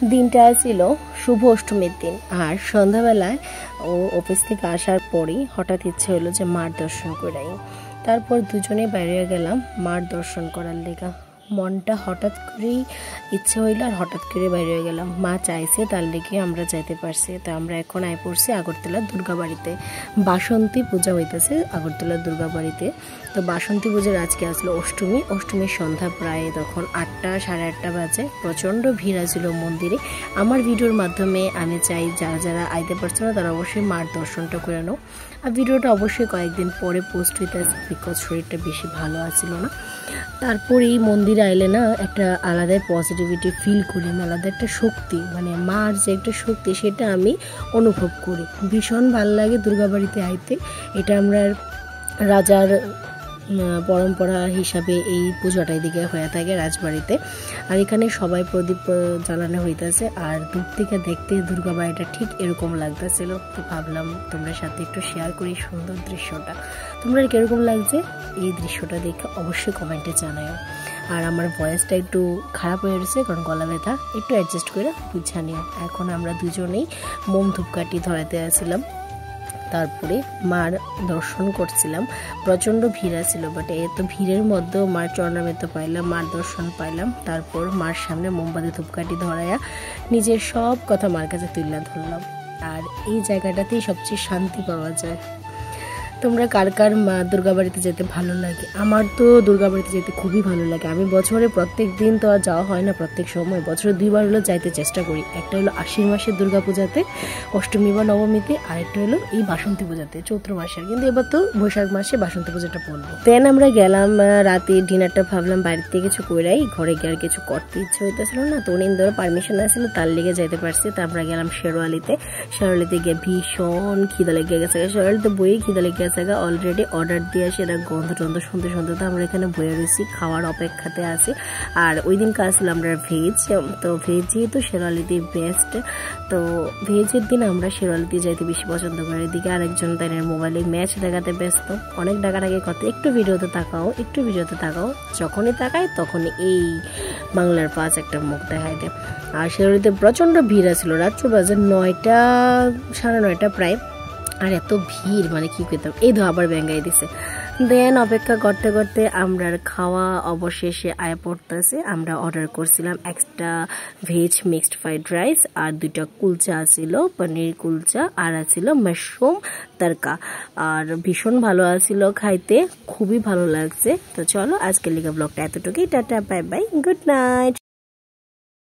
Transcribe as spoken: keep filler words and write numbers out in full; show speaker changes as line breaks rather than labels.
দিনটা ছিল শুভ অষ্টমীর দিন। আর সন্ধ্যাবেলায় ও অফিস থেকে আসার পরই হঠাৎ ইচ্ছে হলো যে মার দর্শন করাই। তারপর দুজনে বাইরে গেলাম মার দর্শন করার লেগা। মনটা হঠাৎ করেই ইচ্ছে হইলো আর হঠাৎ করে বাইরে গেলাম। মা চাইছে তার লেগে আমরা যাইতে পারছি। তো আমরা এখন আয় পড়ছি আগরতলার দুর্গাবাড়িতে। বাসন্তী পূজা হইতেছে আগরতলার দুর্গাবাড়িতে। তো বাসন্তী পূজার আজকে আসলো অষ্টমী। অষ্টমীর সন্ধ্যা প্রায় তখন আটটা সাড়ে আটটা বাজে। প্রচণ্ড ভিড় আছিল মন্দিরে। আমার ভিডিওর মাধ্যমে আমি চাই যারা যারা আইতে পারছে না তারা অবশ্যই মার দর্শনটা করে নাও। আর ভিডিওটা অবশ্যই কয়েকদিন পরে পোস্ট হইতেছে, বিকজ শরীরটা বেশি ভালো আছিল না। তারপর এই মন্দিরে আইলে না একটা আলাদা পজিটিভিটি ফিল করি, আলাদা একটা শক্তি, মানে মার যে একটা শক্তি সেটা আমি অনুভব করি। ভীষণ ভালো লাগে দুর্গাবাড়িতে আইতে। এটা আমরা রাজার পরম্পরা হিসাবে এই পুজোটা এদিকে হয়ে থাকে রাজবাড়িতে। আর এখানে সবাই প্রদীপ জ্বালানো হইতেছে। আর দূর থেকে দেখতে দুর্গাবাড়িটা ঠিক এরকম লাগতেছিল। তো ভাবলাম তোমরা সাথে একটু শেয়ার করি সুন্দর দৃশ্যটা। তোমরা কিরকম লাগছে এই দৃশ্যটা দেখে অবশ্যই কমেন্টে জানাও। আর আমার ভয়েসটা একটু খারাপ হয়ে গেছে কারণ গলা ব্যথা, একটু অ্যাডজাস্ট করে বুঝা নিও। এখন আমরা দুজনেই মোম ধূপকাঠি ধরাতে আসছিলাম, তারপরে মার দর্শন করছিলাম। প্রচণ্ড ভিড় ছিল, বাট এত ভিড়ের মধ্যেও মার চরণামৃত পাইলাম, মার দর্শন পাইলাম। তারপর মার সামনে মোমবাতি ধূপকাঠি ধরাইয়া নিজের সব কথা মার কাছে তুলে ধরলাম। আর এই জায়গাটাতেই সবচেয়ে শান্তি পাওয়া যায়। তোমরা কার কার মা দুর্গাবাড়িতে যেতে ভালো লাগে? আমার তো দুর্গাবাড়িতে যেতে খুবই ভালো লাগে। আমি বছরে প্রত্যেক দিন তো আর যাওয়া হয় না, প্রত্যেক সময় বছরে দুইবার হলো যাইতে চেষ্টা করি। একটা হলো আশ্বিন মাসের দুর্গা পূজাতে, অষ্টমী বা নবমীতে, আর একটা হলো এই বাসন্তী পূজাতে চৈত্র মাসের। কিন্তু এবার তো বৈশাখ মাসে বাসন্তী পূজাটা পড়বো। দেন আমরা গেলাম রাতে ডিনারটা, ভাবলাম বাড়ির থেকে কিছু কইরাই, ঘরে গিয়ে আর কিছু করতে ইচ্ছে হইতেছিল না। তো অনিন্দর পারমিশন আসছিল, তার লেগে যাইতে পারছি। তো আমরা গেলাম শেরওয়ালিতে। শেরওয়ালিতে গিয়ে ভীষণ খিদা লেগে গেছে। শেরওয়ালিতে বইয়ে খিদা লেগে অলরেডি অর্ডার দিয়ে সেটা গন্ধ টন্ধ শুনতে শুনতে তো আমরা এখানে বয়ে রয়েছি, খাওয়ার অপেক্ষাতে আছি। আর ওই দিন আসছিল আমরা ভেজ। তো ভেজ যেহেতু শেরওয়ালিতে বেস্ট, তো ভেজের দিন আমরা শেরওয়ালিতে যাইতে বেশি পছন্দ করি। এদিকে আরেকজন তাই মোবাইলে ম্যাচ দেখাতে ব্যস্ত, অনেক টাকার আগে কত একটু ভিডিওতে তাকাও একটু ভিডিওতে তাকাও যখনই তাকায় তখন এই বাংলার পাঁচ একটা মুখ দেখাই দেয়। আর শেরওয়ালিতে প্রচণ্ড ভিড় আছিল, রাত্র বাজে নয়টা সাড়ে নয়টা প্রায়। আর এত ভিড় মানে কি করতাম, এই ধো আবার ব্যাঙ্গাই দিছে। দেন অপেক্ষা করতে করতে আমরা খাওয়া অবশেষে আয় পড়তেছে। আমরা অর্ডার করছিলাম extra veg mixed fried rice, আর দুইটা কুলচা আছিল, পনির কুলচা, আর আছিল মাশরুম তরকা। আর ভীষণ ভালো আছিল খাইতে, খুবই ভালো লাগছে। তো চলো আজকের লিগা ব্লগটা এতটুকুই। Tata, bye bye, good night.